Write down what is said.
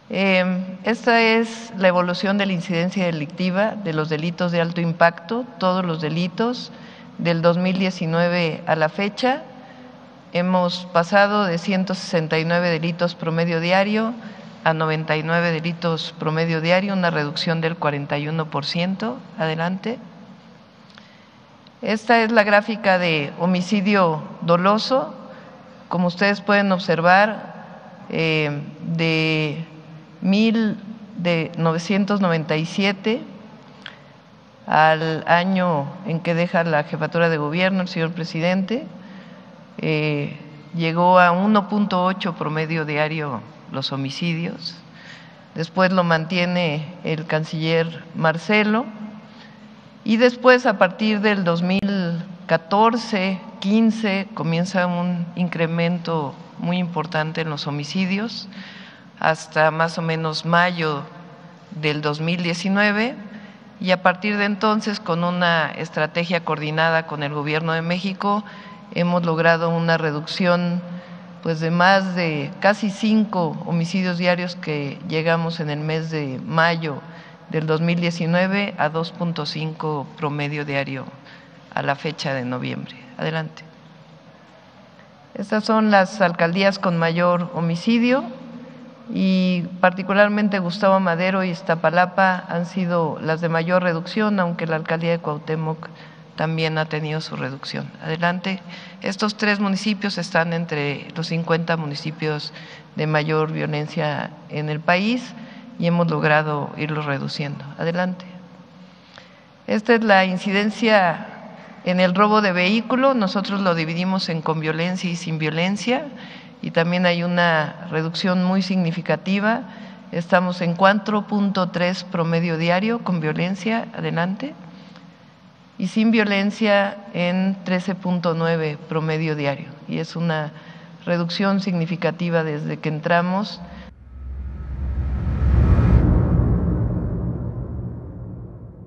Esta es la evolución de la incidencia delictiva de los delitos de alto impacto, todos los delitos del 2019 a la fecha. Hemos pasado de 169 delitos promedio diario a 99 delitos promedio diario, una reducción del 41%. Adelante. Esta es la gráfica de homicidio doloso. Como ustedes pueden observar, de 1997 al año en que deja la jefatura de gobierno el señor presidente, llegó a 1.8 promedio diario los homicidios. Después lo mantiene el canciller Marcelo y después, a partir del 2014-15, comienza un incremento muy importante en los homicidios hasta más o menos mayo del 2019, y a partir de entonces, con una estrategia coordinada con el Gobierno de México, hemos logrado una reducción pues de más de casi 5 homicidios diarios, que llegamos en el mes de mayo del 2019 a 2.5 promedio diario a la fecha de noviembre. Adelante. Estas son las alcaldías con mayor homicidio, y particularmente Gustavo Madero y Iztapalapa han sido las de mayor reducción, aunque la alcaldía de Cuauhtémoc también ha tenido su reducción. Adelante. Estos 3 municipios están entre los 50 municipios de mayor violencia en el país y hemos logrado irlos reduciendo. Adelante. Esta es la incidencia en el robo de vehículo. Nosotros lo dividimos en con violencia y sin violencia, y también hay una reducción muy significativa. Estamos en 4.3 promedio diario con violencia. Adelante. Y sin violencia en 13.9 promedio diario, y es una reducción significativa desde que entramos